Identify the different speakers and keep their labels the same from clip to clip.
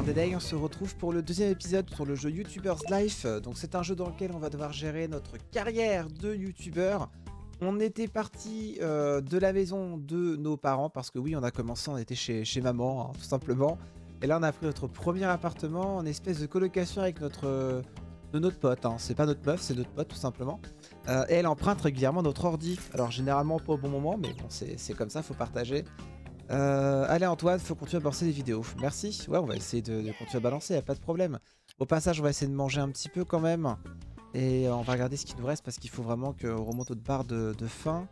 Speaker 1: Day, on se retrouve pour le deuxième épisode sur le jeu YouTubers Life. Donc c'est un jeu dans lequel on va devoir gérer notre carrière de YouTubeur. On était parti de la maison de nos parents parce que oui, on a commencé, on était chez maman, hein, tout simplement. Et là on a pris notre premier appartement en espèce de colocation avec notre pote. Hein. C'est pas notre meuf, c'est notre pote tout simplement. Et elle emprunte régulièrement notre ordi. Alors généralement pas au bon moment, mais bon c'est comme ça, faut partager. Allez Antoine, faut continuer à balancer des vidéos. Merci. Ouais, on va essayer de continuer à balancer, y a pas de problème. Au passage, on va essayer de manger un petit peu quand même. Et on va regarder ce qui nous reste parce qu'il faut vraiment qu'on remonte notre barre de faim.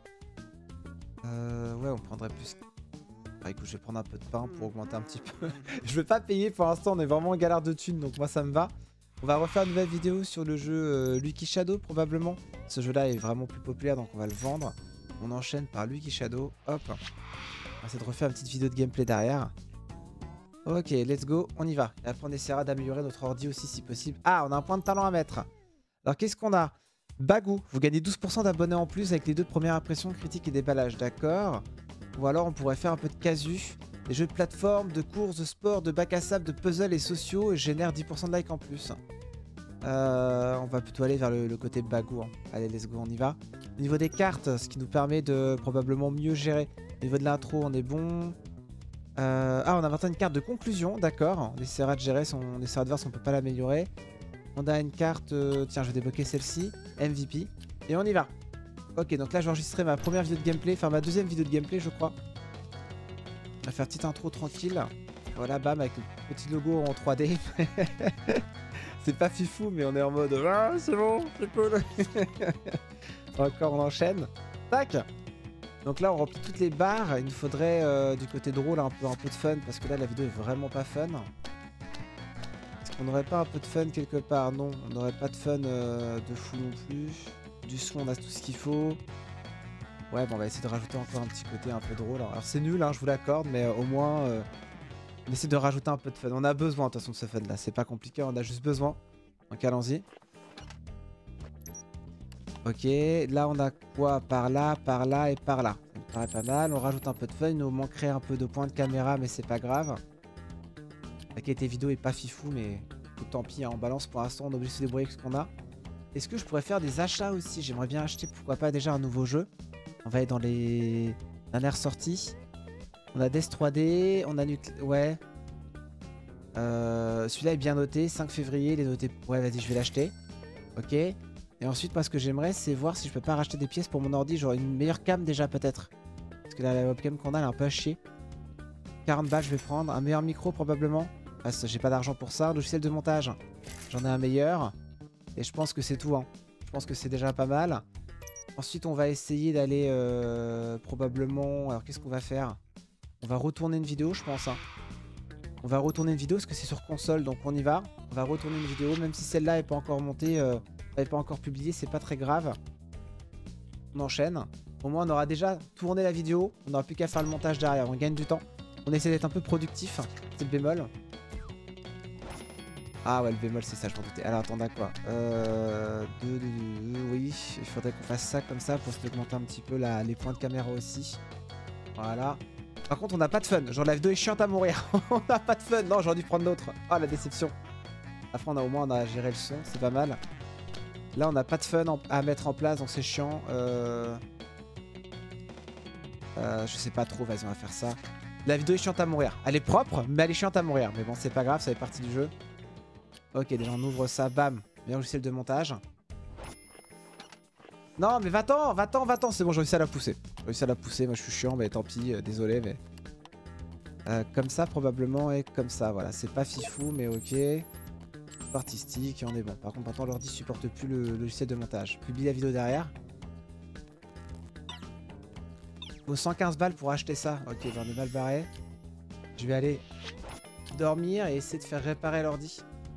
Speaker 1: Ouais, on prendrait plus. Ah, écoute, je vais prendre un peu de pain pour augmenter un petit peu. Je vais pas payer pour l'instant, on est vraiment en galère de thunes, donc moi ça me va. On va refaire une nouvelle vidéo sur le jeu Lucky Shadow probablement. Ce jeu-là est vraiment plus populaire, donc on va le vendre. On enchaîne par Lucky Shadow. Hop. On va essayer de refaire une petite vidéo de gameplay derrière. Ok, let's go, on y va. Et après on essaiera d'améliorer notre ordi aussi si possible. Ah, on a un point de talent à mettre. Alors qu'est-ce qu'on a? Bagou, vous gagnez 12% d'abonnés en plus avec les 2 premières impressions, critiques et déballage, d'accord. Ou alors on pourrait faire un peu de casu. Des jeux de plateforme, de courses, de sport, de bac à sable, de puzzles et sociaux et génère 10% de likes en plus. On va plutôt aller vers le côté Bagou. Hein. Allez, let's go, on y va. Au niveau des cartes, ce qui nous permet de probablement mieux gérer. Au niveau de l'intro, on est bon. Ah, on a maintenant une carte de conclusion, d'accord. On essaiera de gérer, on essaiera de voir si on peut pas l'améliorer. On a une carte, tiens, je vais débloquer celle-ci, MVP. Et on y va. Ok, donc là, je vais enregistrer ma première vidéo de gameplay, enfin ma deuxième vidéo de gameplay, je crois. On va faire petite intro tranquille. Voilà, bam, avec le petit logo en 3D. C'est pas fifou, mais on est en mode ah, c'est bon, c'est cool. Encore, on enchaîne. Tac. Donc là, on remplit toutes les barres. Il nous faudrait du côté drôle un peu de fun, parce que là, la vidéo est vraiment pas fun. Est-ce qu'on n'aurait pas un peu de fun quelque part? Non, on n'aurait pas de fun de fou non plus. Du son, on a tout ce qu'il faut. Ouais, bon, on va essayer de rajouter encore un petit côté un peu drôle. Alors c'est nul, hein, je vous l'accorde, mais au moins, on essaie de rajouter un peu de fun. On a besoin, de toute façon, de ce fun-là. C'est pas compliqué, on a juste besoin. Donc allons-y. Ok, là on a quoi? Par là et par là. Ça me paraît pas mal. On rajoute un peu de fun. Il nous manquerait un peu de points de caméra, mais c'est pas grave. La qualité vidéo est pas fifou, mais tant pis, hein, on balance pour l'instant. On est obligé de se débrouiller avec ce qu'on a. Est-ce que je pourrais faire des achats aussi? J'aimerais bien acheter, pourquoi pas, déjà un nouveau jeu. On va aller dans les dernières sorties. On a Death 3D, on a ouais. Celui-là est bien noté, 5 février, il est noté. Ouais, vas-y, je vais l'acheter. Ok. Et ensuite, moi, ce que j'aimerais, c'est voir si je peux pas racheter des pièces pour mon ordi. Genre une meilleure cam déjà, peut-être. Parce que là, la webcam qu'on a, elle est un peu à chier. 40 balles, je vais prendre. Un meilleur micro, probablement. Parce que j'ai pas d'argent pour ça. Logiciel de montage, j'en ai un meilleur. Et je pense que c'est tout. Hein. Je pense que c'est déjà pas mal. Ensuite, on va essayer d'aller probablement... Alors, qu'est-ce qu'on va faire? On va retourner une vidéo, je pense. Hein. On va retourner une vidéo parce que c'est sur console, donc on y va. On va retourner une vidéo, même si celle-là n'est pas encore montée, n'est pas encore publiée, c'est pas très grave. On enchaîne. Au moins, on aura déjà tourné la vidéo. On n'aura plus qu'à faire le montage derrière. On gagne du temps. On essaie d'être un peu productif. C'est le bémol. Ah ouais, le bémol, c'est ça, je m'en doutais. Alors, attendez, quoi oui, il faudrait qu'on fasse ça comme ça pour se augmenter un petit peu les points de caméra aussi. Voilà. Par contre, on n'a pas de fun. Genre, la vidéo est chiante à mourir. On n'a pas de fun. Non, j'aurais dû prendre l'autre. Ah, la déception. Après, au moins, on a géré le son. C'est pas mal. Là, on n'a pas de fun à mettre en place, donc c'est chiant. Je sais pas trop. Vas-y, on va faire ça. La vidéo est chiante à mourir. Elle est propre, mais elle est chiante à mourir. Mais bon, c'est pas grave, ça fait partie du jeu. Ok, déjà on ouvre ça, bam. Meilleur logiciel de montage. Non, mais va-t'en, va-t'en. C'est bon, j'ai réussi à la pousser. Moi je suis chiant, mais tant pis, désolé, mais... comme ça, probablement, et comme ça, voilà. C'est pas fifou, mais ok. Artistique, et on est bon. Par contre, maintenant, l'ordi supporte plus le logiciel de montage. Publie la vidéo derrière. Faut 115 balles pour acheter ça. Ok, j'en ai mal barré. Je vais aller dormir et essayer de faire réparer l'ordi.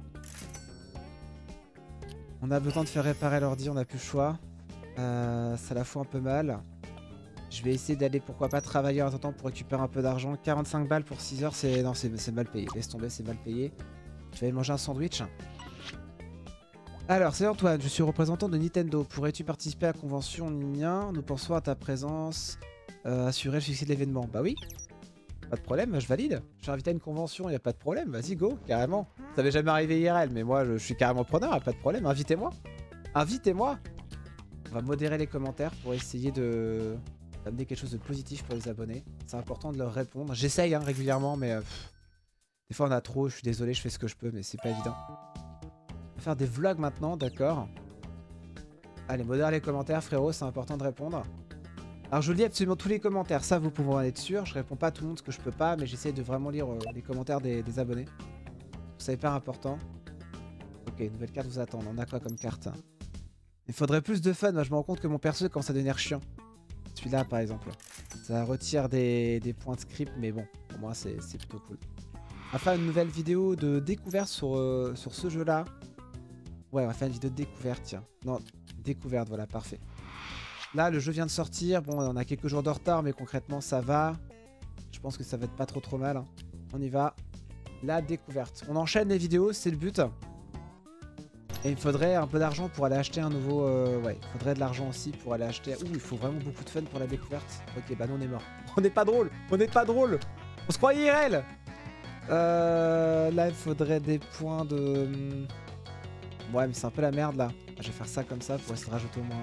Speaker 1: On a besoin de faire réparer l'ordi, on n'a plus le choix. Ça la fout un peu mal. Je vais essayer d'aller, pourquoi pas, travailler en attendant pour récupérer un peu d'argent. 45 balles pour 6 heures, c'est... Non, c'est mal payé. Laisse tomber, c'est mal payé. Je vais aller manger un sandwich. Alors, c'est Antoine, je suis représentant de Nintendo. Pourrais-tu participer à la convention Nien? Nous pensons à ta présence. Assurer le succès de l'événement. Bah oui. Pas de problème, je valide. Je suis invité à une convention, y a pas de problème. Vas-y, go, carrément. Ça m'est jamais arrivé IRL, mais moi, je suis carrément preneur, y a pas de problème. Invitez-moi. Invitez-moi. On va modérer les commentaires pour essayer de d'amener quelque chose de positif pour les abonnés. C'est important de leur répondre. J'essaye hein, régulièrement, mais des fois on a trop. Je suis désolé, je fais ce que je peux, mais c'est pas évident. On va faire des vlogs maintenant, d'accord. Allez, modère les commentaires, frérot, c'est important de répondre. Alors je lis absolument tous les commentaires, ça vous pouvez en être sûr. Je réponds pas à tout le monde ce que je peux pas, mais j'essaie de vraiment lire les commentaires des abonnés. C'est hyper important. Ok, nouvelle carte vous attend. On a quoi comme carte? Il faudrait plus de fun. Moi, je me rends compte que mon perso commence à devenir chiant. Celui-là, par exemple. Ça retire des points de script, mais bon, pour moi, c'est plutôt cool. On va faire une nouvelle vidéo de découverte sur ce jeu-là. Ouais, on va faire une vidéo de découverte, tiens. Non, découverte, voilà, parfait. Là, le jeu vient de sortir. Bon, on a quelques jours de retard, mais concrètement, ça va. Je pense que ça va être pas trop mal. Hein. On y va. La découverte. On enchaîne les vidéos, c'est le but. Et il me faudrait un peu d'argent pour aller acheter un nouveau... ouais, il faudrait de l'argent aussi pour aller acheter... Ouh, il faut vraiment beaucoup de fun pour la découverte. Ok, bah non, on est mort. On n'est pas drôle. On n'est pas drôle. On se croit IRL. Là, il faudrait des points de... Ouais, mais c'est un peu la merde, là. Je vais faire ça comme ça pour essayer de rajouter au moins...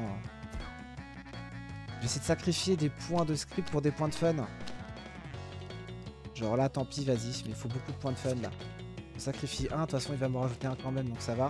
Speaker 1: Je vais essayer de sacrifier des points de script pour des points de fun. Genre là, tant pis, vas-y. Mais il faut beaucoup de points de fun, là. On sacrifie un. De toute façon, il va me rajouter un quand même, donc ça va.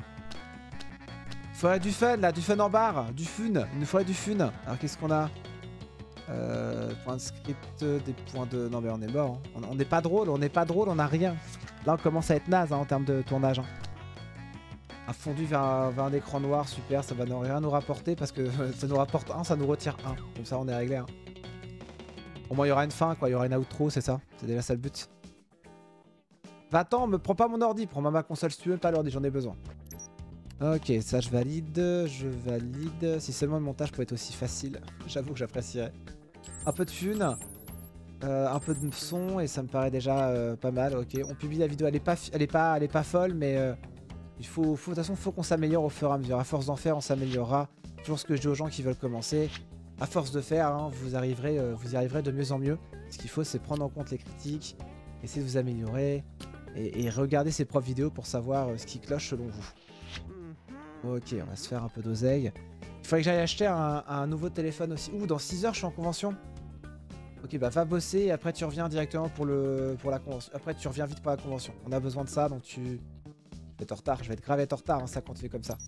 Speaker 1: Il faudrait du fun là, du fun en barre, du fun, il nous faudrait du fun. Alors qu'est-ce qu'on a? Points de script, des points de... Non mais on est mort, hein. On n'est pas drôle, on n'est pas drôle, on a rien. Là on commence à être naze hein, en termes de tournage. Hein. Un fondu vers un écran noir, super, ça va rien nous rapporter parce que ça nous rapporte 1, ça nous retire 1. Comme ça on est réglé. Hein. Au moins il y aura une fin quoi, il y aura une outro, c'est ça? C'est déjà ça le but. Va-t'en, me prends pas mon ordi, prends ma console si tu veux, pas l'ordi, j'en ai besoin. Ok, ça je valide, Si seulement le montage pouvait être aussi facile, j'avoue que j'apprécierais. Un peu de fun, un peu de son et ça me paraît déjà pas mal. Ok, on publie la vidéo, elle est pas folle, mais de toute façon, faut qu'on s'améliore au fur et à mesure. À force d'en faire, on s'améliorera. Toujours ce que je dis aux gens qui veulent commencer. À force de faire, hein, vous y arriverez de mieux en mieux. Ce qu'il faut, c'est prendre en compte les critiques, essayer de vous améliorer et regarder ses propres vidéos pour savoir ce qui cloche selon vous. Ok, on va se faire un peu d'oseille. Il faudrait que j'aille acheter un nouveau téléphone aussi. Ouh, dans 6 heures, je suis en convention. Ok, bah va bosser et après tu reviens directement pour la convention. Après, tu reviens vite pour la convention. On a besoin de ça, donc tu... Je vais être en retard, je vais être grave être en retard, hein, ça continue comme ça.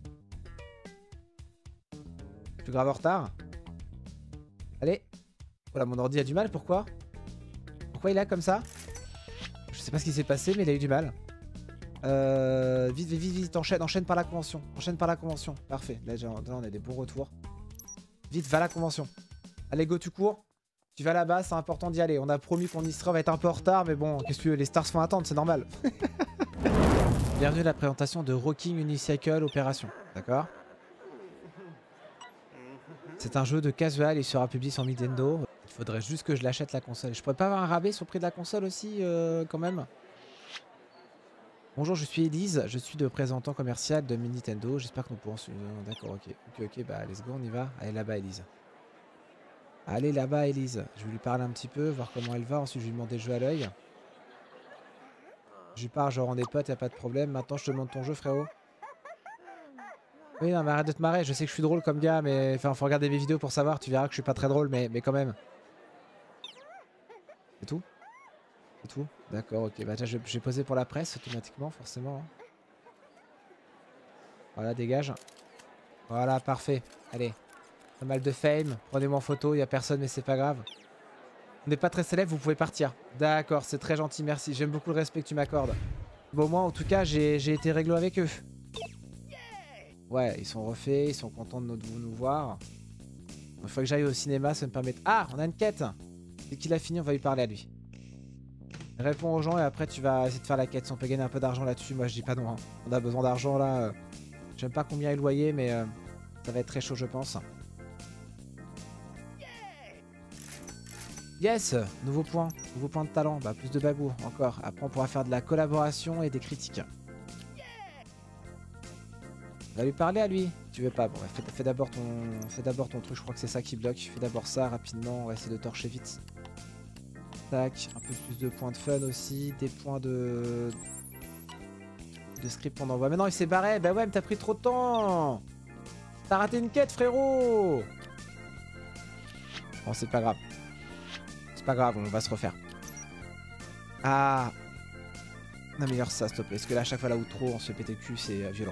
Speaker 1: Je suis grave en retard. Allez. Voilà, mon ordi a du mal, pourquoi? Pourquoi il a comme ça? Je sais pas ce qui s'est passé, mais il a eu du mal. Vite, enchaîne par la convention. Enchaîne par la convention. Parfait. Là, on a des bons retours. Vite, va à la convention. Allez, go, tu cours. Tu vas là-bas, c'est important d'y aller. On a promis qu'on y sera, on va être un peu en retard, mais bon, qu'est-ce que tu veux, les stars se font attendre, c'est normal. Bienvenue à la présentation de Rocking Unicycle Opération. D'accord? C'est un jeu de casual, il sera publié sur Nintendo. Il faudrait juste que je l'achète la console. Je pourrais pas avoir un rabais sur le prix de la console aussi, quand même? Bonjour, je suis Elise, je suis le représentant commercial de Nintendo. J'espère que nous pourrons suivre. D'accord, ok, bah let's go, on y va. Allez là-bas, Elise. Allez là-bas, Elise. Je vais lui parler un petit peu, voir comment elle va. Ensuite, je vais lui demander le jeu à l'œil. Je lui parle, genre on est potes, y a pas de problème. Maintenant, je te demande ton jeu, frérot. Oui, non, mais arrête de te marrer. Je sais que je suis drôle comme gars, mais enfin, faut regarder mes vidéos pour savoir. Tu verras que je suis pas très drôle, mais quand même. C'est tout? C'est tout? D'accord, ok. Bah, déjà, je vais poser pour la presse automatiquement, forcément. Voilà, dégage. Voilà, parfait. Allez. Pas mal de fame. Prenez-moi en photo, il n'y a personne, mais c'est pas grave. On n'est pas très célèbre, vous pouvez partir. D'accord, c'est très gentil, merci. J'aime beaucoup le respect que tu m'accordes. Bon, moi, en tout cas, j'ai été réglo avec eux. Ouais, ils sont refaits, ils sont contents de nous voir. Il faut que j'aille au cinéma, ça me permet... Ah, on a une quête. Dès qu'il a fini, on va lui parler à lui. Réponds aux gens et après tu vas essayer de faire la quête. Si on peut gagner un peu d'argent là-dessus, moi je dis pas non. Hein. On a besoin d'argent là. J'aime pas combien est le loyer, mais ça va être très chaud, je pense. Yes, nouveau point de talent. Bah plus de bagou encore. Après on pourra faire de la collaboration et des critiques. On va lui parler à lui. Tu veux pas? Bon, bah, fais d'abord ton truc. Je crois que c'est ça qui bloque. Fais d'abord ça rapidement. On va essayer de torcher vite. Tac, un peu plus de points de fun aussi, des points de script on envoie. Mais non, il s'est barré. Bah ouais, mais t'as pris trop de temps. T'as raté une quête, frérot. Bon, c'est pas grave. C'est pas grave, on va se refaire. Ah. Améliore ça, s'il te plaît. Parce que là, à chaque fois, là où trop, on se fait péter le cul, c'est violent.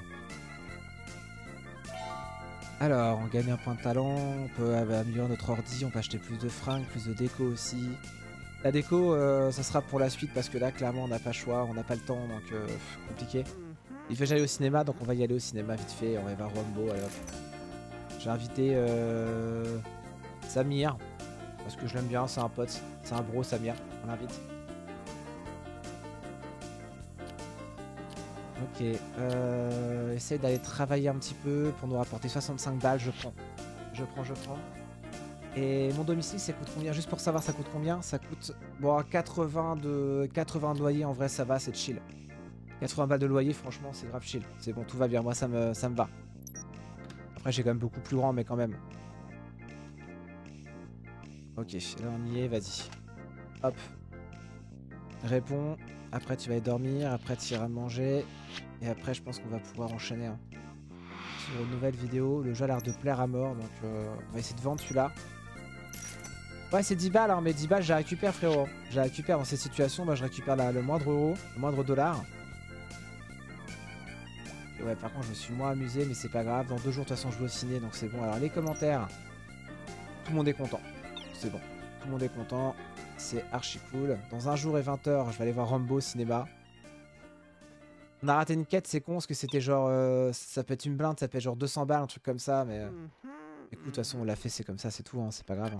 Speaker 1: Alors, on gagne un point de talent. On peut améliorer notre ordi. On peut acheter plus de fringues, plus de déco aussi. La déco, ça sera pour la suite parce que là, clairement, on n'a pas le choix. On n'a pas le temps, donc compliqué. Il fait que j'aille au cinéma, donc on va y aller au cinéma vite fait. On va voir Rambo. Allez, hop. J'ai invité Samir. Parce que je l'aime bien, c'est un pote. C'est un bro, Samir. On l'invite. Ok. Essaye d'aller travailler un petit peu pour nous rapporter 65 balles. Je prends. Je prends. Et mon domicile, ça coûte combien? Juste pour savoir, ça coûte combien? Ça coûte... Bon, 80 de loyer, en vrai, ça va, c'est chill. 80 balles de loyer, franchement, c'est grave chill. C'est bon, tout va bien. Moi, ça me va. Après, j'ai quand même beaucoup plus grand, mais quand même. Ok, là, on y est. Vas-y. Hop. Réponds. Après, tu vas aller dormir. Après, tu iras manger. Et après, je pense qu'on va pouvoir enchaîner hein, sur une nouvelle vidéo. Le jeu a l'air de plaire à mort. Donc, on va essayer de vendre celui-là. Ouais, c'est 10 balles, hein, mais 10 balles, je la récupère, frérot. Je la récupère dans ces situations. Bah, je récupère le moindre euro, le moindre dollar. Et ouais, par contre, je me suis moins amusé, mais c'est pas grave. Dans 2 jours, de toute façon, je vais au ciné, donc c'est bon. Alors, les commentaires, tout le monde est content. C'est bon. Tout le monde est content. C'est archi cool. Dans 1 jour et 20 h, je vais aller voir Rambo au cinéma. On a raté une quête, c'est con, parce que c'était genre... ça peut être une blinde, ça peut être genre 200 balles, un truc comme ça, mais... écoute, de toute façon, on l'a fait, c'est comme ça, c'est tout, hein, c'est pas grave. Hein.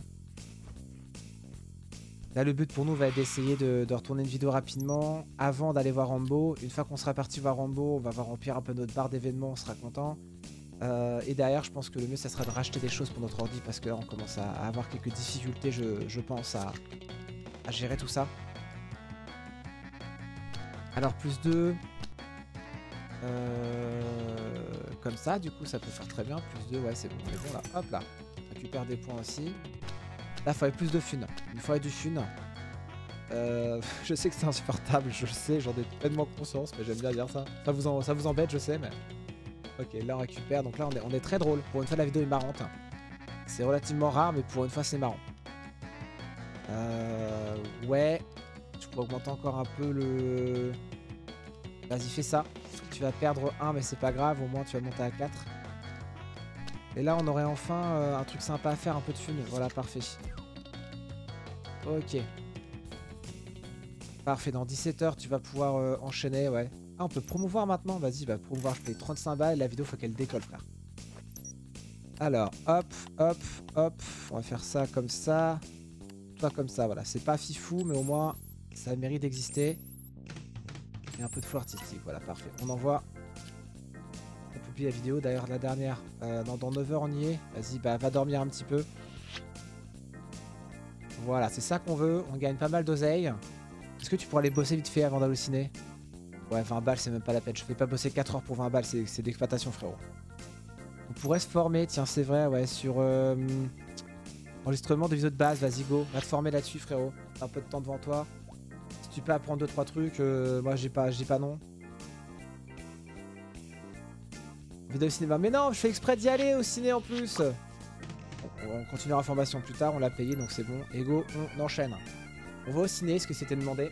Speaker 1: Là, le but pour nous va être d'essayer de retourner une vidéo rapidement avant d'aller voir Rambo. Une fois qu'on sera parti voir Rambo, on va remplir un peu notre barre d'événements, on sera content. Et derrière, je pense que le mieux, ça sera de racheter des choses pour notre ordi parce que là, on commence à avoir quelques difficultés, je pense, à gérer tout ça. Alors, plus 2. Comme ça, du coup, ça peut faire très bien. Plus 2, ouais, c'est bon, on est bon là. Hop là. Récupère des points aussi. Là, il faudrait plus de fun. Il faudrait du fun. Je sais que c'est insupportable, je sais, j'en ai pleinement conscience, mais j'aime bien dire ça. Ça vous embête, je sais, mais... Ok, là on récupère, donc là on est très drôle. Pour une fois, la vidéo est marrante. C'est relativement rare, mais pour une fois, c'est marrant. Ouais. Je pourrais augmenter encore un peu le... Vas-y, fais ça. Tu vas perdre 1, mais c'est pas grave, au moins tu vas monter à 4. Et là, on aurait enfin un truc sympa à faire, un peu de fun. Voilà, parfait. Ok. Parfait, dans 17 h, tu vas pouvoir enchaîner, ouais. Ah, on peut promouvoir maintenant. Vas-y, bah promouvoir, je paye 35 balles. La vidéo, faut qu'elle décolle, frère. Alors, hop, hop, hop. On va faire ça comme ça. Toi comme ça, voilà. C'est pas fifou, mais au moins, ça mérite d'exister. Et un peu de flow artistique, voilà, parfait. On envoie. On publie la vidéo, d'ailleurs, la dernière. Dans 9 h, on y est. Vas-y, bah va dormir un petit peu. Voilà, c'est ça qu'on veut. On gagne pas mal d'oseille. Est-ce que tu pourrais aller bosser vite fait avant d'aller au ciné? Ouais, 20 balles, c'est même pas la peine. Je fais pas bosser 4 heures pour 20 balles, c'est d'exploitation, frérot. On pourrait se former, tiens, c'est vrai, ouais, sur enregistrement de vidéos de base. Vas-y, go. Va te former là-dessus, frérot. T'as un peu de temps devant toi. Si tu peux apprendre 2-3 trucs, moi, je dis pas non. Vidéo cinéma. Mais non, je fais exprès d'y aller au ciné en plus. On continuera la formation plus tard, on l'a payé, donc c'est bon. Et go, on enchaîne. On va au ciné, ce que c'était demandé.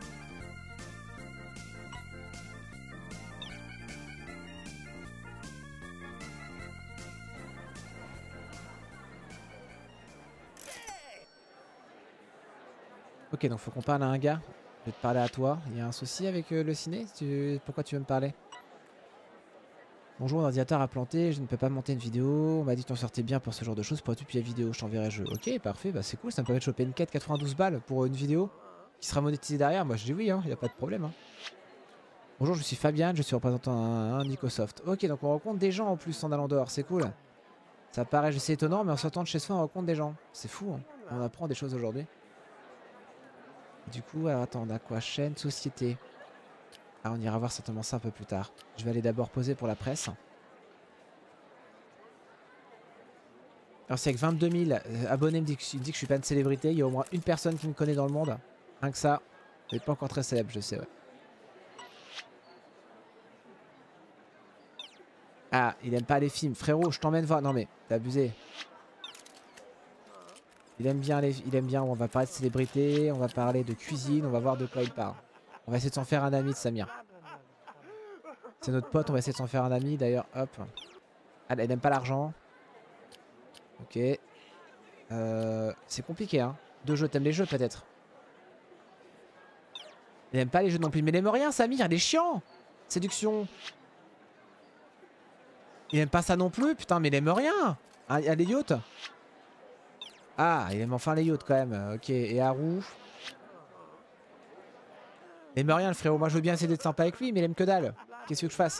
Speaker 1: Ok, donc faut qu'on parle à un gars. Je vais te parler à toi. Il y a un souci avec le ciné? Pourquoi tu veux me parler? Bonjour, mon ordinateur a planté, je ne peux pas monter une vidéo. On m'a dit que t'en sortais bien pour ce genre de choses. Pourrais-tu publier la vidéo? Je t'enverrai le jeu. Ok, parfait, bah c'est cool, ça me permet de choper une quête 92 balles pour une vidéo qui sera monétisée derrière. Moi je dis oui, hein, y a pas de problème. Hein. Bonjour, je suis Fabian, je suis représentant un Nicosoft. Ok, donc on rencontre des gens en plus en allant dehors, c'est cool. Ça paraît juste étonnant, mais en sortant de chez soi, on rencontre des gens. C'est fou, hein. On apprend des choses aujourd'hui. Du coup, alors attends, on a quoi? Chaîne, société. Ah, on ira voir certainement ça un peu plus tard. Je vais aller d'abord poser pour la presse. Alors si avec 22 000 abonnés il me dit que je suis pas une célébrité, il y a au moins une personne qui me connaît dans le monde. Rien que ça. Il n'est pas encore très célèbre, je sais, ouais. Ah, il aime pas les films. Frérot, je t'emmène voir. Non mais, t'as abusé. Il aime bien on va parler de célébrité, on va parler de cuisine, on va voir de quoi il parle. On va essayer de s'en faire un ami de Samir. C'est notre pote, on va essayer de s'en faire un ami d'ailleurs, hop. Ah, il aime pas l'argent. Ok. C'est compliqué, hein. Deux jeux, t'aimes les jeux peut-être? Il aime pas les jeux non plus, mais il aime rien, Samir, il est chiant. Séduction. Il aime pas ça non plus, putain, mais il aime rien. Ah, les yachts. Ah, il aime enfin les yachts quand même. Ok, et Haru. Il aime rien le frérot, moi je veux bien essayer d'être sympa avec lui, mais il aime que dalle. Qu'est-ce que je fasse?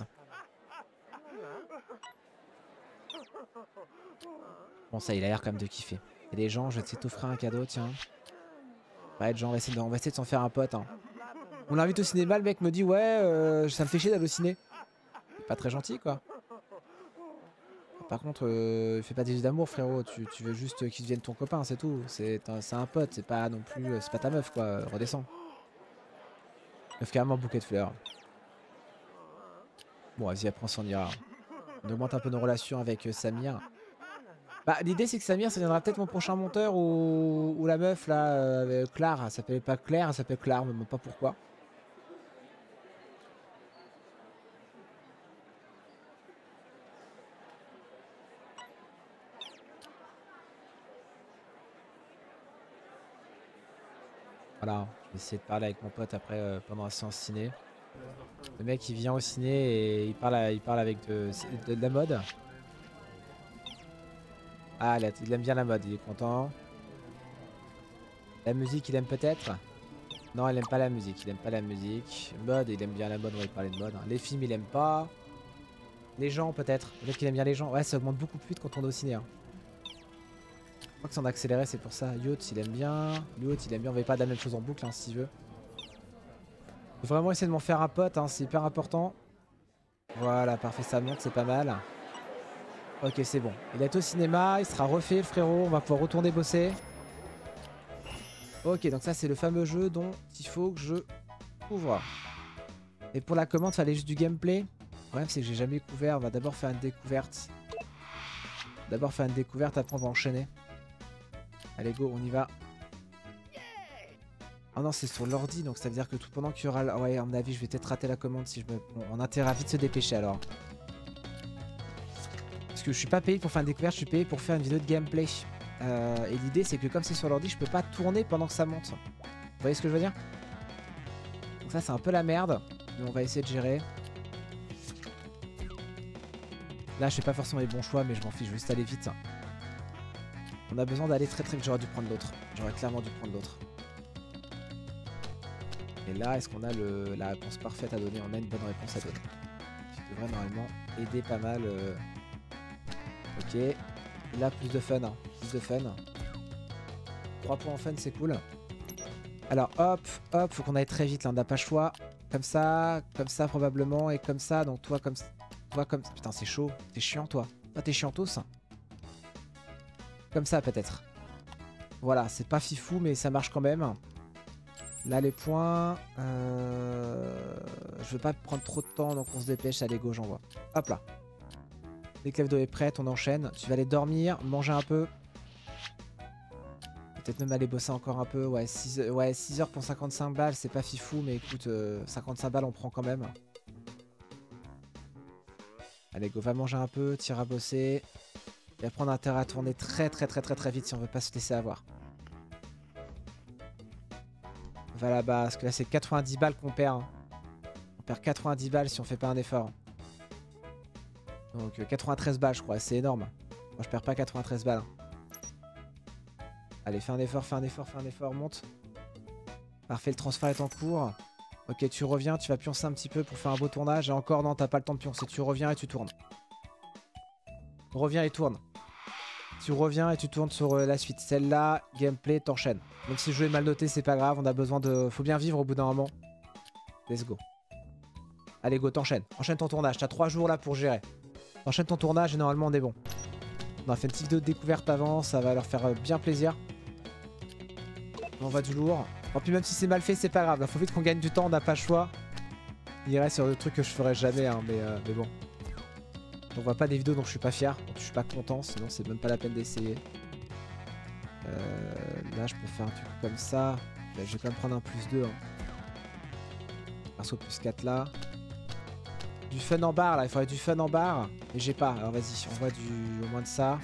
Speaker 1: Bon ça, il a l'air quand même de kiffer. Et les gens, je vais essayer de t'offrir un cadeau, tiens. Ouais, Jean, on va essayer de s'en faire un pote. Hein. On l'invite au cinéma, le mec me dit ouais, ça me fait chier d'aller au ciné. Pas très gentil quoi. Par contre, fais pas des yeux d'amour frérot, tu veux juste qu'il devienne ton copain, c'est tout. C'est un pote, c'est pas non plus, c'est pas ta meuf quoi, redescends. Meuf carrément un bouquet de fleurs. Bon vas-y, après on s'en ira. On augmente un peu nos relations avec Samir. Bah l'idée c'est que Samir ça deviendra peut-être mon prochain monteur ou la meuf là, Claire, elle s'appelait pas Claire, elle s'appelle Claire, mais pas pourquoi. Voilà, je vais essayer de parler avec mon pote après pendant la séance ciné. Le mec il vient au ciné et il parle avec de la mode. Ah il aime bien la mode, il est content. La musique il aime peut-être? Non il aime pas la musique, il aime pas la musique. Mode, il aime bien la mode, on va y parler de mode. Les films il aime pas. Les gens peut-être, peut-être qu'il aime bien les gens. Ouais ça augmente beaucoup plus vite quand on est au ciné. Hein. Je crois que c'est en accéléré, c'est pour ça. Yacht il aime bien. Yacht il aime bien, on va y parler de la même chose en boucle hein, si tu veux. Faut vraiment essayer de m'en faire un pote, hein, c'est hyper important. Voilà, parfait, ça monte, c'est pas mal. Ok, c'est bon. Il est au cinéma, il sera refait, le frérot. On va pouvoir retourner bosser. Ok, donc ça, c'est le fameux jeu dont il faut que je couvre. Et pour la commande, il fallait juste du gameplay. Le problème, c'est que j'ai jamais couvert. On va d'abord faire une découverte. D'abord faire une découverte, après on va enchaîner. Allez, go, on y va. Oh non, c'est sur l'ordi, donc ça veut dire que tout pendant qu'il y aura... Ouais, à mon avis, je vais peut-être rater la commande si je me... Bon, on a intérêt à vite se dépêcher alors. Parce que je suis pas payé pour faire une découverte, je suis payé pour faire une vidéo de gameplay. Et l'idée, c'est que comme c'est sur l'ordi, je peux pas tourner pendant que ça monte. Vous voyez ce que je veux dire? Donc ça, c'est un peu la merde. Mais on va essayer de gérer. Là, je fais pas forcément les bons choix, mais je m'en fiche, je vais juste aller vite. On a besoin d'aller très très vite, j'aurais dû prendre l'autre. J'aurais clairement dû prendre l'autre. Et là, est-ce qu'on a la réponse parfaite à donner? On a une bonne réponse à donner. Qui devrait normalement aider pas mal. Ok. Et là, plus de fun. Hein. Plus de fun. 3 points en fun, c'est cool. Alors, hop, hop, faut qu'on aille très vite là, on n'a pas le choix. Comme ça probablement, et comme ça. Donc toi comme... Putain, c'est chaud. T'es chiant, toi. Toi, t'es chiantos. Comme ça, peut-être. Voilà, c'est pas fifou, mais ça marche quand même. Là, les points... Je veux pas prendre trop de temps, donc on se dépêche. Allez, go, j'envoie. Hop là. Dès que la vidéo est prête, on enchaîne. Tu vas aller dormir, manger un peu. Peut-être même aller bosser encore un peu. Ouais, 6 heures pour 55 balles, c'est pas fifou, mais écoute, 55 balles, on prend quand même. Allez, go, va manger un peu, tire à bosser. Et après, on a intérêt à tourner très vite si on veut pas se laisser avoir. Va là-bas, parce que là, c'est 90 balles qu'on perd. Hein. On perd 90 balles si on fait pas un effort. Donc 93 balles, je crois, c'est énorme. Moi, je perds pas 93 balles. Allez, fais un effort, monte. Parfait, le transfert est en cours. Ok, tu reviens, tu vas pioncer un petit peu pour faire un beau tournage. Et encore, non, t'as pas le temps de pioncer. Tu reviens et tu tournes. Reviens et tourne. Tu reviens et tu tournes sur la suite. Celle-là, gameplay, t'enchaînes. Même si le jeu est mal noté, c'est pas grave. On a besoin de... Faut bien vivre au bout d'un moment. Let's go. Allez, go, t'enchaînes. Enchaîne ton tournage. T'as 3 jours là pour gérer. Enchaîne ton tournage et normalement on est bon. On a fait une petite vidéo de découverte avant, ça va leur faire bien plaisir. On voit du lourd. Et puis même si c'est mal fait, c'est pas grave. Là, faut vite qu'on gagne du temps, on n'a pas le choix. Il reste sur des trucs que je ferai jamais, hein, mais bon. On voit pas des vidéos dont je suis pas fier, donc je suis pas content, sinon c'est même pas la peine d'essayer. Là, je peux faire un truc comme ça. Là, je vais quand même prendre un +2. Hein. Perso +4 là. Du fun en barre là, il faudrait du fun en barre. Mais j'ai pas, alors vas-y, on voit au moins de ça.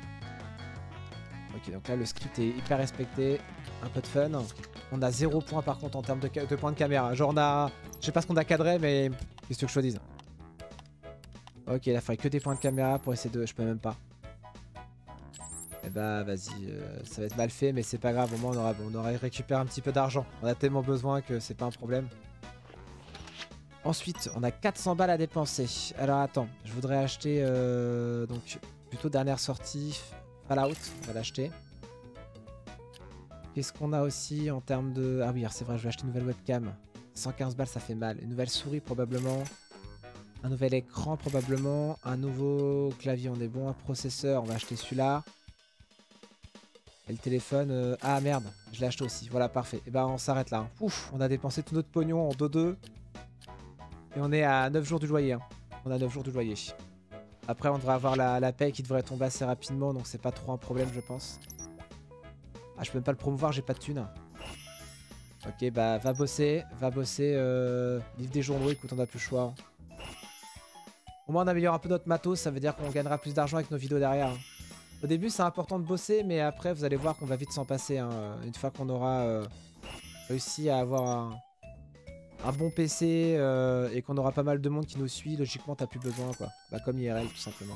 Speaker 1: Ok, donc là le script est hyper respecté. Un peu de fun. On a 0 points par contre en termes de points de caméra. Genre on a... Je sais pas ce qu'on a cadré, mais qu'est-ce que je te dise. Ok, là il faudrait que des points de caméra pour essayer de... Je peux même pas. Eh bah vas-y, ça va être mal fait, mais c'est pas grave, au moins on aura récupéré un petit peu d'argent. On a tellement besoin que c'est pas un problème. Ensuite, on a 400 balles à dépenser. Alors attends, je voudrais acheter donc plutôt dernière sortie Fallout, on va l'acheter. Qu'est-ce qu'on a aussi en termes de... Ah oui, c'est vrai, je vais acheter une nouvelle webcam. 115 balles, ça fait mal. Une nouvelle souris probablement. Un nouvel écran probablement. Un nouveau clavier, on est bon. Un processeur, on va acheter celui-là. Et le téléphone... Ah merde, je l'ai acheté aussi. Voilà, parfait. Et bah on s'arrête là. Hein. Ouf, on a dépensé tout notre pognon en 2-2. Et on est à 9 jours du loyer. Hein. On a 9 jours du loyer. Après, on devrait avoir la paye qui devrait tomber assez rapidement. Donc c'est pas trop un problème, je pense. Ah, je peux même pas le promouvoir, j'ai pas de thunes. Ok, bah va bosser. Livre des journaux, écoute, on a plus le choix. Hein. Au moins on améliore un peu notre matos, ça veut dire qu'on gagnera plus d'argent avec nos vidéos derrière. Hein. Au début c'est important de bosser, mais après vous allez voir qu'on va vite s'en passer. Hein. Une fois qu'on aura réussi à avoir un bon PC et qu'on aura pas mal de monde qui nous suit, logiquement t'as plus besoin quoi. Bah comme IRL tout simplement.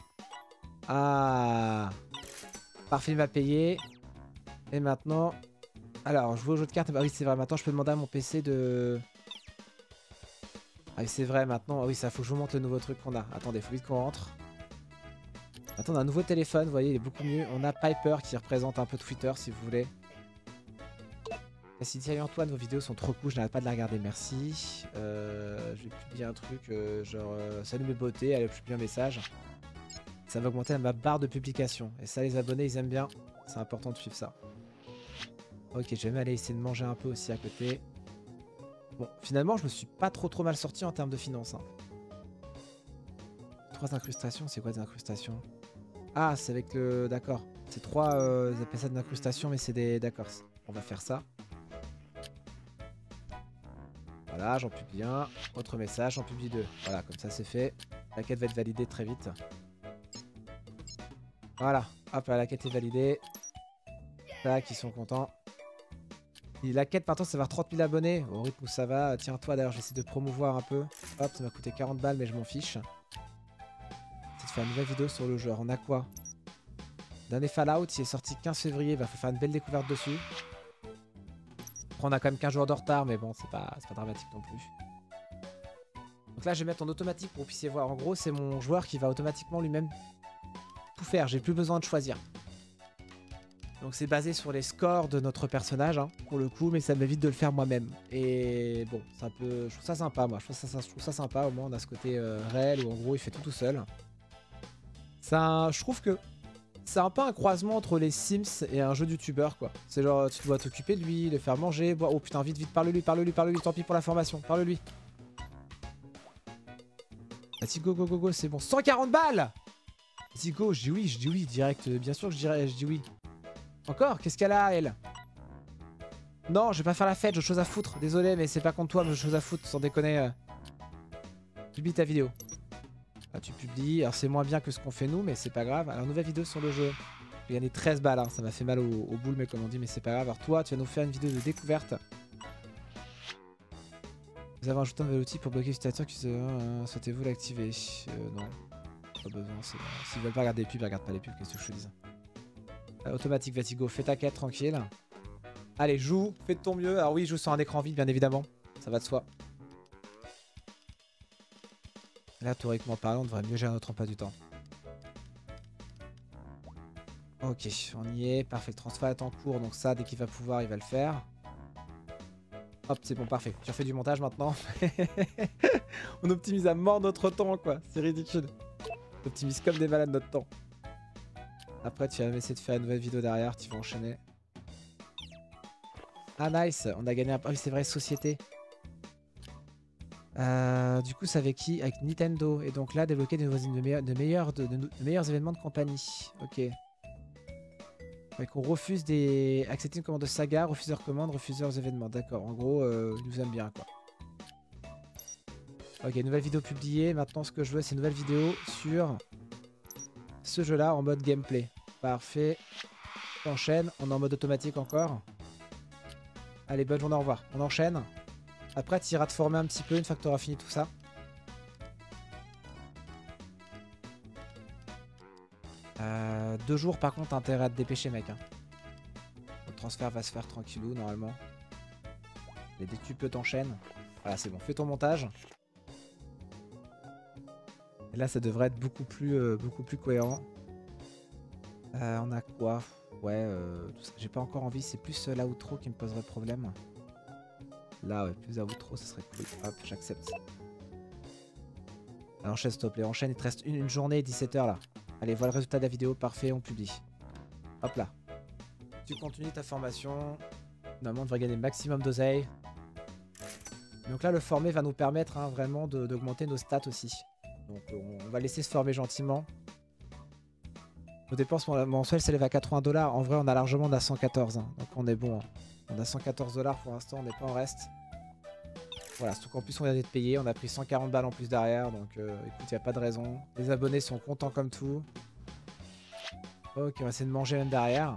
Speaker 1: Ah, parfait, il m'a payé. Et maintenant... Alors, je joue au jeu de cartes. Bah oui, c'est vrai. Maintenant, je peux demander à mon PC de... Ah oui, c'est vrai, maintenant. Ah oui, ça, faut que je vous montre le nouveau truc qu'on a. Attendez, faut vite qu'on rentre. Attends, on a un nouveau téléphone. Vous voyez, il est beaucoup mieux. On a Piper qui représente un peu Twitter, si vous voulez. Salut Antoine, vos vidéos sont trop cool. Je n'arrête pas de la regarder. Merci. Je vais publier un truc genre... salut mes beautés. Elle a publié un message. Ça va augmenter ma barre de publication. Et ça, les abonnés, ils aiment bien. C'est important de suivre ça. Ok, je vais même aller essayer de manger un peu aussi à côté. Bon, finalement, je me suis pas trop mal sorti en termes de finances. Hein. 3 incrustations, c'est quoi des incrustations? Ah, c'est avec le... D'accord. C'est 3... ils appellent ça des incrustations, mais c'est des... D'accord. On va faire ça. Voilà, j'en publie un. Autre message, j'en publie 2. Voilà, comme ça c'est fait. La quête va être validée très vite. Voilà. Hop, la quête est validée. Tac, ils sont contents. Et la quête maintenant ça va avoir 30 000 abonnés. Au rythme où ça va. Tiens toi d'ailleurs j'essaie de promouvoir un peu. Hop ça m'a coûté 40 balles mais je m'en fiche. C'est de faire une nouvelle vidéo sur le jeu. Alors, on a quoi? Dernier Fallout il est sorti 15 février. Il va falloir faire une belle découverte dessus. Après on a quand même 15 jours de retard mais bon c'est pas dramatique non plus. Donc là je vais mettre en automatique pour que vous puissiez voir. En gros c'est mon joueur qui va automatiquement lui-même tout faire. J'ai plus besoin de choisir. Donc c'est basé sur les scores de notre personnage, hein, pour le coup, mais ça m'évite de le faire moi-même. Et bon, c'est un peu... Je trouve ça sympa, moi. Je trouve ça sympa, au moins on a ce côté réel, où en gros il fait tout seul. Je trouve que c'est un peu un croisement entre les Sims et un jeu de youtubeur, quoi. C'est genre, tu dois t'occuper de lui, le faire manger, boire... Oh putain, vite, parle-lui, tant pis pour l'information, parle-lui. Vas-y, go, c'est bon. 140 balles! Vas-y, go, je dis oui, direct. Bien sûr que je dis oui. Encore? Qu'est-ce qu'elle a, elle? Non, je vais pas faire la fête, j'ai autre chose à foutre. Désolé, mais c'est pas contre toi, mais j'ai autre chose à foutre, sans déconner. Publie ta vidéo. Là, tu publies. Alors, c'est moins bien que ce qu'on fait nous, mais c'est pas grave. Alors, nouvelle vidéo sur le jeu. J'ai gagné 13 balles, hein. Ça m'a fait mal au boule, mais comme on dit, mais c'est pas grave. Alors, toi, tu vas nous faire une vidéo de découverte. Vous avez ajouté un nouvel outil pour bloquer l'utilisateur qui se... Souhaitez-vous l'activer? Non. Pas besoin, c'est bon. S'ils veulent pas regarder les pubs, ils regardent pas les pubs, qu'est-ce que je te dis? Automatique, vas-y go, fais ta quête tranquille. Allez, joue, fais de ton mieux. Alors oui, joue sur un écran vide, bien évidemment. Ça va de soi. Là, théoriquement parlant, on devrait mieux gérer notre emploi du temps. Ok, on y est. Parfait, le transfert est en cours. Donc ça, dès qu'il va pouvoir, il va le faire. Hop, c'est bon, parfait. Tu refais du montage maintenant. On optimise à mort notre temps, quoi. C'est ridicule. On optimise comme des malades notre temps. Après, tu vas essayer de faire une nouvelle vidéo derrière, tu vas enchaîner. Ah nice, on a gagné un... Ah oui, c'est vrai, société. Du coup, c'est avec qui? Avec Nintendo. Et donc là, débloquer de meilleurs événements de compagnie. Ok. Donc on refuse des... Accepter une commande de saga, refuseur commande, refuseurs événements. D'accord, en gros, ils nous aiment bien, quoi. Ok, nouvelle vidéo publiée. Maintenant, ce que je veux, c'est une nouvelle vidéo sur ce jeu-là en mode gameplay. Parfait. On enchaîne. On est en mode automatique encore. Allez, bonne journée, au revoir. On enchaîne. Après, tu iras te former un petit peu une fois que tu auras fini tout ça. Euh, 2 jours, par contre, t'as intérêt à te dépêcher, mec. Hein. Le transfert va se faire tranquillou, normalement. Et dès que tu peux, t'enchaînes. Voilà, c'est bon. Fais ton montage. Et là, ça devrait être beaucoup plus cohérent. On a quoi? Ouais, j'ai pas encore envie. C'est plus l'outro qui me poserait problème. Là, ouais, plus l'outro, ça serait cool. Hop, j'accepte. Enchaîne, s'il te plaît. Enchaîne, il te reste une journée et 17h là. Allez, voilà le résultat de la vidéo. Parfait, on publie. Hop là. Tu continues ta formation. Normalement, on devrait gagner le maximum d'oseille. Donc là, le former va nous permettre hein, vraiment d'augmenter nos stats aussi. Donc on va laisser se former gentiment. Nos dépenses mensuelles s'élèvent à 80 $. En vrai, on a largement, on a 114. Hein. Donc on est bon. Hein. On a 114 $ pour l'instant, on n'est pas en reste. Voilà, surtout qu'en plus on vient d'être payé. On a pris 140 balles en plus derrière. Donc écoute, il n'y a pas de raison. Les abonnés sont contents comme tout. Ok, on va essayer de manger même derrière.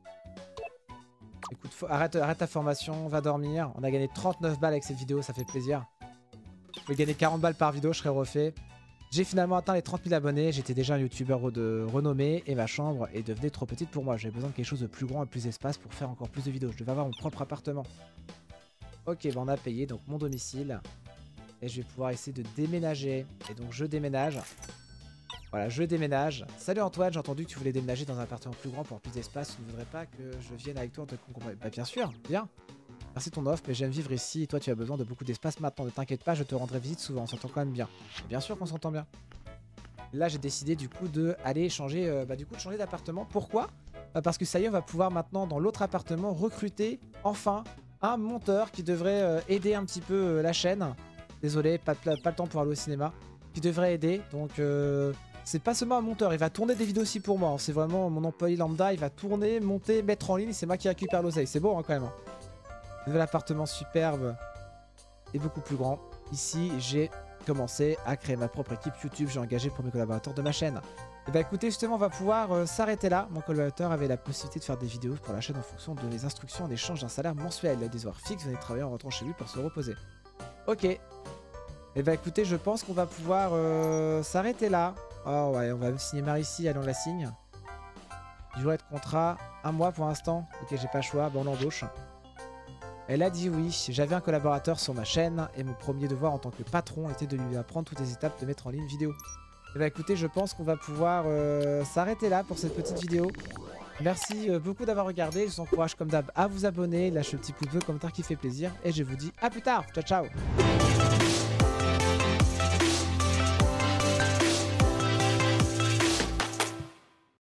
Speaker 1: Écoute, arrête ta formation, va dormir. On a gagné 39 balles avec cette vidéo, ça fait plaisir. Je peux gagner 40 balles par vidéo, je serai refait. J'ai finalement atteint les 30 000 abonnés, j'étais déjà un youtubeur renommé et ma chambre est devenue trop petite pour moi. J'avais besoin de quelque chose de plus grand et plus d'espace pour faire encore plus de vidéos. Je devais avoir mon propre appartement. Ok, bah on a payé donc mon domicile. Et je vais pouvoir essayer de déménager. Et donc je déménage. Voilà, je déménage. Salut Antoine, j'ai entendu que tu voulais déménager dans un appartement plus grand pour avoir plus d'espace. Tu ne voudrais pas que je vienne avec toi en te compagnie? Bah bien sûr, viens. Merci de ton offre, mais j'aime vivre ici et toi tu as besoin de beaucoup d'espace maintenant. Ne t'inquiète pas, je te rendrai visite souvent, on s'entend quand même bien. Bien sûr qu'on s'entend bien. Là j'ai décidé du coup de aller changer d'appartement. Pourquoi? Parce que ça y est, on va pouvoir maintenant dans l'autre appartement recruter enfin un monteur qui devrait aider un petit peu la chaîne. Désolé, pas le temps pour aller au cinéma. Qui devrait aider, donc c'est pas seulement un monteur, il va tourner des vidéos aussi pour moi. C'est vraiment mon employé lambda, il va tourner, monter, mettre en ligne, c'est moi qui récupère l'oseille. C'est bon hein, quand même. Nouvel appartement superbe et beaucoup plus grand. Ici, j'ai commencé à créer ma propre équipe YouTube. J'ai engagé pour mes collaborateurs de ma chaîne. Et bah écoutez, justement, on va pouvoir s'arrêter là. Mon collaborateur avait la possibilité de faire des vidéos pour la chaîne en fonction de les instructions en échange d'un salaire mensuel. Il a des horaires fixes, venez travailler en rentrant chez lui pour se reposer. Ok. Et bah écoutez, je pense qu'on va pouvoir s'arrêter là. Oh ouais, on va signer Marici, allons la signe. Durée de contrat, 1 mois pour l'instant. Ok, j'ai pas le choix, bon on l'embauche. Elle a dit oui, j'avais un collaborateur sur ma chaîne et mon premier devoir en tant que patron était de lui apprendre toutes les étapes de mettre en ligne une vidéo. Et bah écoutez, je pense qu'on va pouvoir s'arrêter là pour cette petite vidéo. Merci beaucoup d'avoir regardé, je vous encourage comme d'hab à vous abonner, lâchez le petit pouce bleu, commentaire qui fait plaisir et je vous dis à plus tard, ciao ciao.